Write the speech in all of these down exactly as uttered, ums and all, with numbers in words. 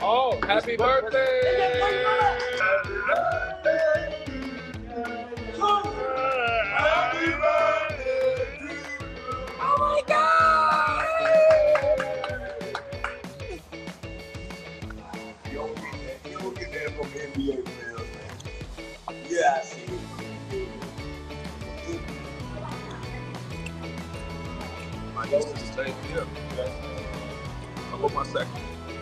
Oh, happy birthday! Happy birthday! Happy birthday! Oh my God! You don't get that. You don't get that from N B A players, man. Yeah, I see it. My used to stay here. I'm on my second.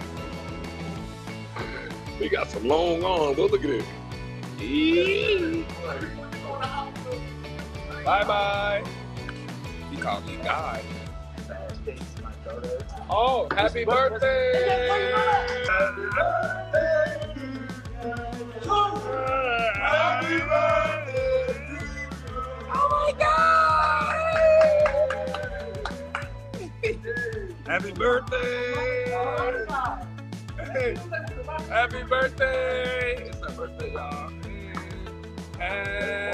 We got some long arms. Look at it. Bye bye. He called me God. Oh, happy birthday! Happy birthday! Happy birthday! Oh my God! Happy birthday! Hey. Happy birthday! It's her birthday, y'all. Hey.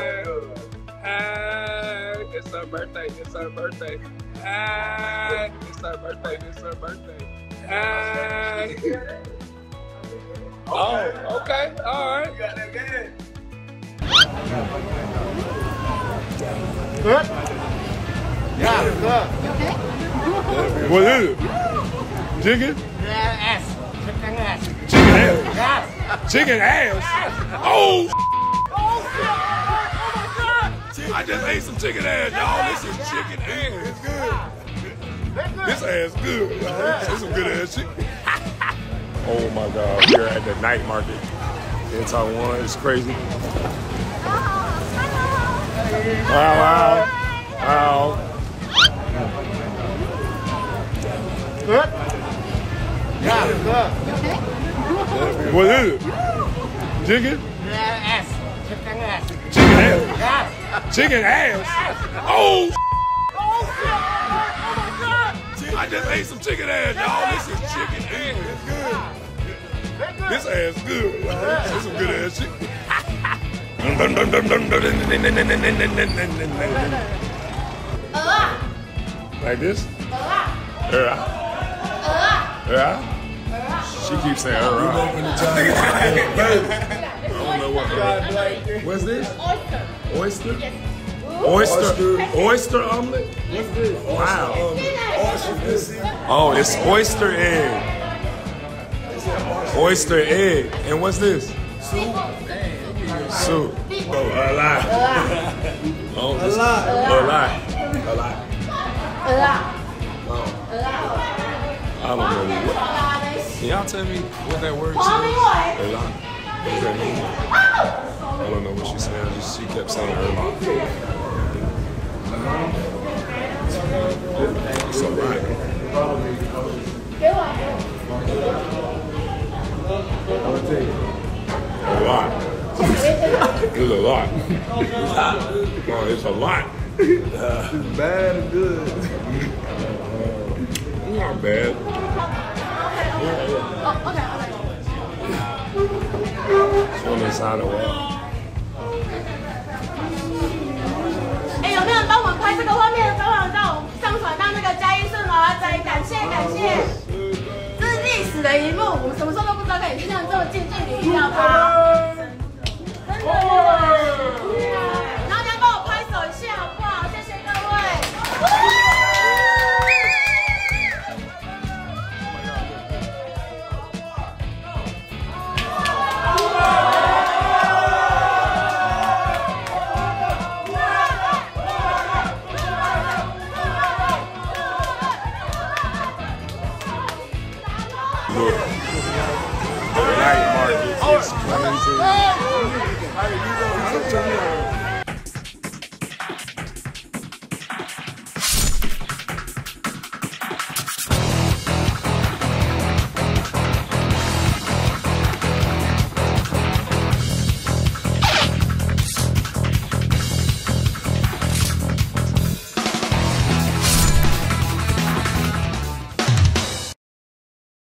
Hey. It's her birthday. It's her birthday. Hey. It's her birthday. It's her birthday. Hey. Oh, okay. All right. You got that good. Good? Yeah, good. What is it? Chicken? Yeah, ass. Chicken ass. Chicken ass? Yes. Chicken ass? Oh! Oh, shit! Oh, my God! I just ate some chicken ass, y'all. This is chicken ass. It's good. This ass good. This is some good ass chicken. Oh my God, we're at the night market in Taiwan. It's crazy. Wow, wow. Wow. Good? Yeah, good. What is it? Chicken? Yeah, ass. Chicken ass. Chicken ass? Yes. Chicken ass? Oh! Oh, shit! Oh, my God! I just ate some chicken ass, y'all. This is chicken ass. It's good. This ass good. This is some good ass chicken. Like this? Yeah. Yeah. She keeps saying her. I don't know what. What's this? Oyster. Oyster. Oyster. Oyster omelet. What's this? Wow. Oyster. Oh, it's oyster egg. Oyster egg. And what's this? Soup. Oh, a lot. Oh, A lot. A lot. A lot. Oh. I don't know what. Can y'all tell me what that word says? A lot. What does that mean? I don't know what she said. She kept saying her lot. It's a lot. A lot. It's a lot. No, it's a lot. It's bad and good. It's not bad. It's on the side of the wall. 哎，有没有人帮我们拍这个画面，帮忙到上传到那个嘉义顺华仔？感谢感谢，这是历史的一幕，我们什么时候都不知道可以这样这么近距离遇到他，真的。然后你要帮我拍手一下好不好？谢谢各位。 Look, the night market is crazy.